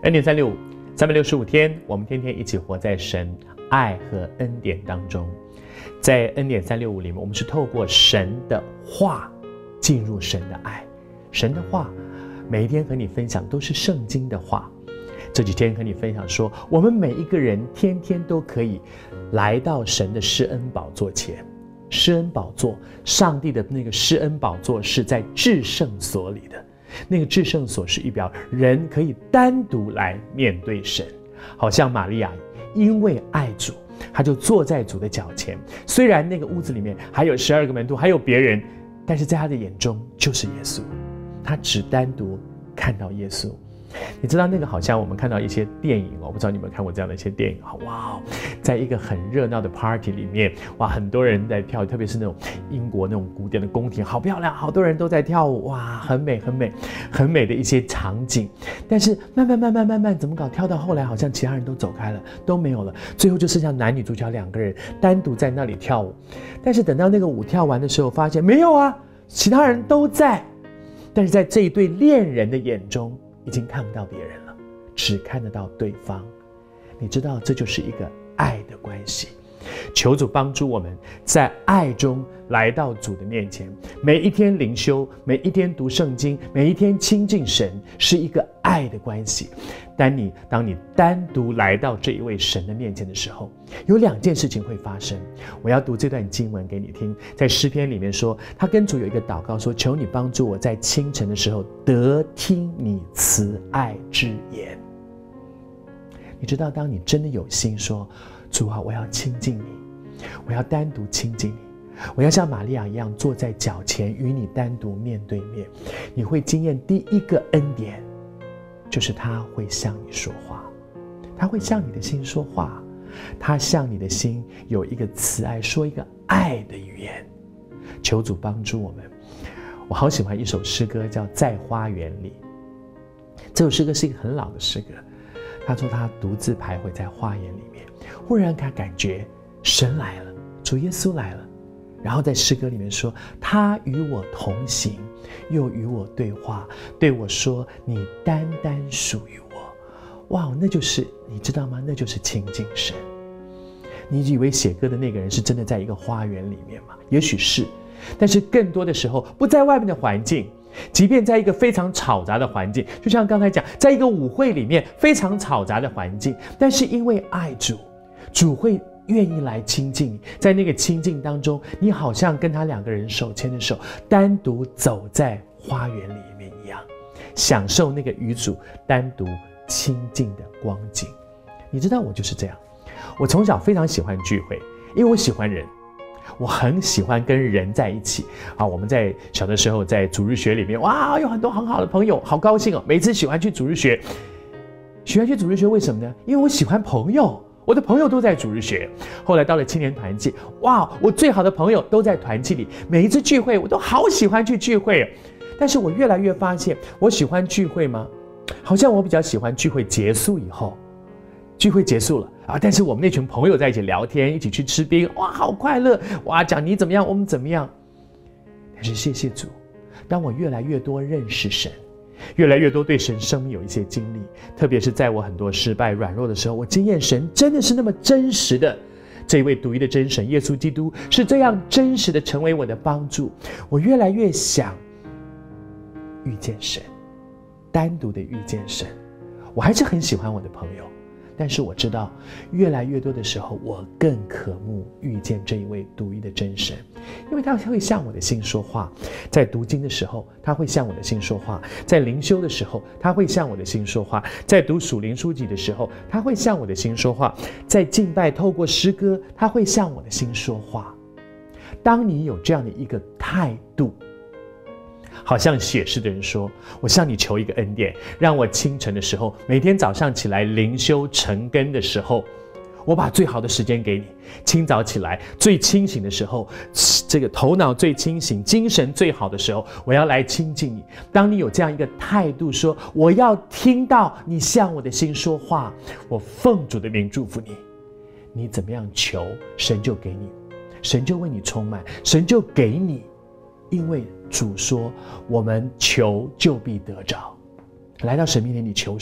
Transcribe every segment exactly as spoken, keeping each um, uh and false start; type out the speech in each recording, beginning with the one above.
恩典三六五，三百六十五天，我们天天一起活在神爱和恩典当中。在恩典三六五里面，我们是透过神的话进入神的爱。神的话每一天和你分享都是圣经的话。这几天和你分享说，我们每一个人天天都可以来到神的施恩宝座前。施恩宝座，上帝的那个施恩宝座是在至圣所里的。那个至圣所是预表人可以单独来面对神，好像玛利亚因为爱主，他就坐在主的脚前。虽然那个屋子里面还有十二个门徒，还有别人，但是在他的眼中就是耶稣，他只单独看到耶稣。你知道那个好像我们看到一些电影，我不知道你们看过这样的一些电影，哇，在一个很热闹的 party 里面，哇，很多人在跳，特别是那种英国那种古典的宫廷，好漂亮，好多人都在跳舞，哇，很美很美很美的一些场景。但是慢慢慢慢慢慢怎么搞，跳到后来好像其他人都走开了，都没有了，最后就剩下男女主角两个人单独在那里跳舞。但是等到那个舞跳完的时候，发现没有啊，其他人都在，但是在这一对恋人的眼中已经看不到别人了，只看得到对方。你知道，这就是一个爱的关系。求主帮助我们在爱中来到主的面前，每一天灵修，每一天读圣经，每一天亲近神，是一个爱的关系。当你当你单独来到这一位神的面前的时候，有两件事情会发生。我要读这段经文给你听，在诗篇里面说，他跟主有一个祷告说，求你帮助我在清晨的时候得听你慈爱之言。你知道，当你真的有心说，主啊，我要亲近你，我要单独亲近你，我要像玛利亚一样坐在脚前与你单独面对面，你会经验第一个恩典，就是他会向你说话，他会向你的心说话，他向你的心有一个慈爱，说一个爱的语言。求主帮助我们。我好喜欢一首诗歌叫《在花园里》，这首诗歌是一个很老的诗歌。他说他独自徘徊在花园里面，忽然他感觉神来了，主耶稣来了。然后在诗歌里面说，他与我同行，又与我对话，对我说，你单单属于我。哇，那就是你知道吗？那就是亲近神。你以为写歌的那个人是真的在一个花园里面吗？也许是，但是更多的时候不在外面的环境，即便在一个非常吵杂的环境，就像刚才讲，在一个舞会里面非常吵杂的环境，但是因为爱主，主会愿意来亲近你。在那个亲近当中，你好像跟他两个人手牵着手，单独走在花园里面一样，享受那个与主单独亲近的光景。你知道我就是这样，我从小非常喜欢聚会，因为我喜欢人，我很喜欢跟人在一起啊！我们在小的时候在主日学里面，哇，有很多很好的朋友，好高兴哦！每次喜欢去主日学，喜欢去主日学，为什么呢？因为我喜欢朋友，我的朋友都在主日学。后来到了青年团契，哇，我最好的朋友都在团契里，每一次聚会我都好喜欢去聚会。但是我越来越发现，我喜欢聚会吗？好像我比较喜欢聚会结束以后。聚会结束了啊，但是我们那群朋友在一起聊天，一起去吃冰，哇，好快乐！哇，讲你怎么样，我们怎么样。但是谢谢主，当我越来越多认识神，越来越多对神生命有一些经历，特别是在我很多失败软弱的时候，我经验神真的是那么真实的，这一位独一的真神耶稣基督是这样真实的成为我的帮助。我越来越想遇见神，单独的遇见神。我还是很喜欢我的朋友，但是我知道越来越多的时候，我更渴慕遇见这一位独一的真神，因为他会向我的心说话。在读经的时候，他会向我的心说话；在灵修的时候，他会向我的心说话；在读属灵书籍的时候，他会向我的心说话；在敬拜透过诗歌，他会向我的心说话。当你有这样的一个态度，好像写诗的人说，我向你求一个恩典，让我清晨的时候，每天早上起来灵修晨更的时候，我把最好的时间给你。清早起来最清醒的时候，这个头脑最清醒，精神最好的时候，我要来亲近你。当你有这样一个态度说，我要听到你向我的心说话，我奉主的名祝福你。你怎么样求，神就给你，神就为你充满，神就给你。因为主说，我们求就必得着。来到神面前，你求什么呢？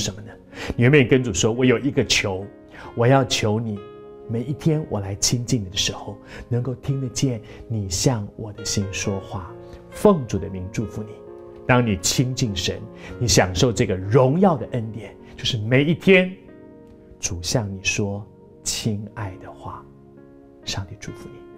你愿不愿意跟主说，我有一个求，我要求你，每一天我来亲近你的时候，能够听得见你向我的心说话。奉主的名祝福你，当你亲近神，你享受这个荣耀的恩典，就是每一天主向你说亲爱的话。上帝祝福你。